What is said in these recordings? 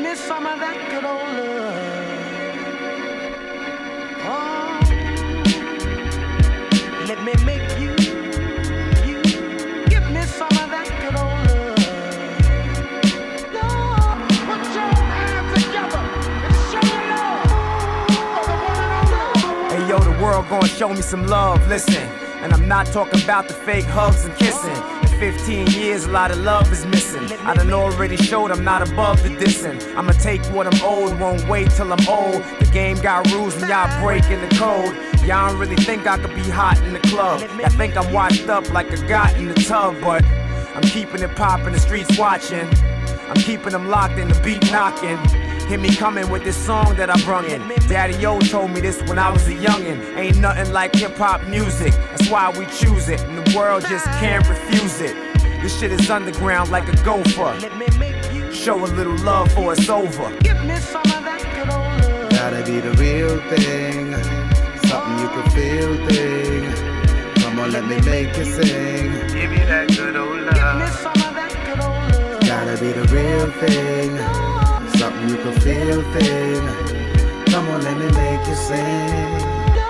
me some of that good old love. Oh, let me make you give me some of that good old love. Lord, put your hands together and show your love for the one and only. Hey yo, the world gonna show me some love, listen. And I'm not talking about the fake hugs and kissing. In 15 years, a lot of love is missing. I done already showed I'm not above the dissin. I'ma take what I'm owed, won't wait till I'm old. The game got rules and y'all breaking the code. Y'all don't really think I could be hot in the club. I think I'm washed up like a got in the tub, but I'm keeping it poppin', the streets watching. I'm keeping them locked in the beat knockin'. Hear me coming with this song that I brung in. Daddy-O told me this when I was a youngin'. Ain't nothing like hip-hop music, that's why we choose it. And the world just can't refuse it. This shit is underground like a gopher. Show a little love for it's over. Give me some of that good old love. Gotta be the real thing, something you can feel thing. Come on, let me make you sing. Give me that good old love. Give me some of that good old love. Gotta be the real thing, something you can feel thing. Come on, let me make you sing.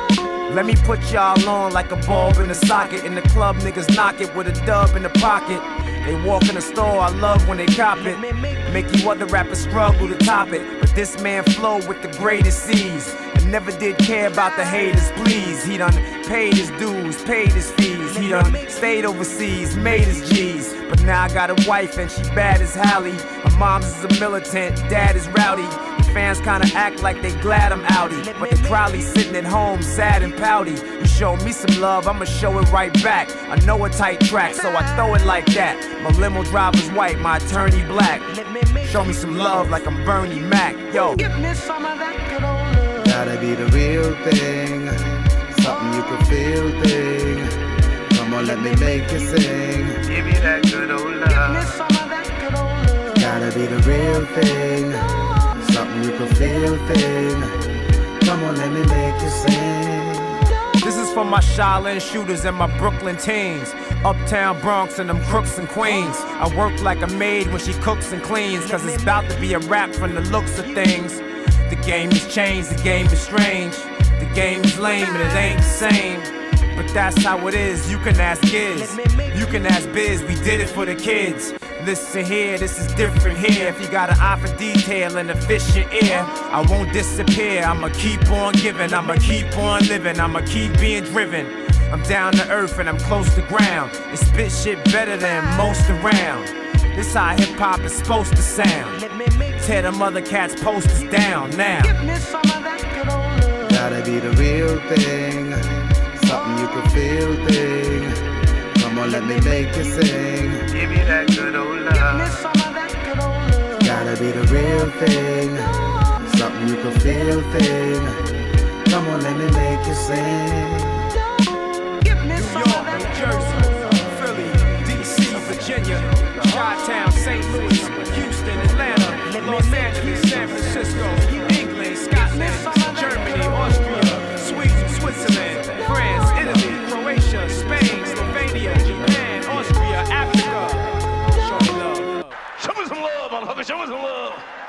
Let me put y'all on like a bulb in a socket. In the club, niggas knock it with a dub in the pocket. They walk in the store, I love when they cop it. Make you other rappers struggle to top it. But this man flow with the greatest ease. And never did care about the haters, please. He done paid his dues, paid his fees. He done stayed overseas, made his G's. But now I got a wife and she bad as Hallie. Her mom's is a militant, dad is rowdy. The fans kinda act like they glad I'm outie, but they probably sitting at home sad and pouty. You show me some love, I'ma show it right back. I know a tight track, so I throw it like that. My limo driver's white, my attorney black. Show me some love like I'm Bernie Mac, yo. Give me some of that good old love. Gotta be the real thing, something you can feel thing. Come on, let me make you sing. Give me that good old love. Give me some of that good old love. Gotta be the real thing, something you can feel thing. Come on, let me make you sing. This is for my Shaolin shooters and my Brooklyn teens. Uptown Bronx and them crooks and queens. I work like a maid when she cooks and cleans, cause it's about to be a rap from the looks of things. The game has changed, the game is strange. The game is lame and it ain't the same. But that's how it is, you can ask Giz. You can ask Biz, we did it for the kids. Listen here, this is different here. If you got an eye for detail and a fish your ear, I won't disappear. I'ma keep on giving, I'ma keep on living, I'ma keep being driven. I'm down to earth and I'm close to ground. And spit shit better than most around. This how hip-hop is supposed to sound. Tear them other cats' posters down now. Give me some of that good old love. Gotta be the real thing, something you can feel thing. Come on, let me make you sing. Give me that good old love. Give me some of that good old love. Gotta be the real thing, something you can feel thing. Come on, let me make you sing. Give me New some York, of that New good old Jersey, love. Philly, DC, Virginia, Chi-Town, St. Louis, Houston, Atlanta, Los Angeles, San Francisco,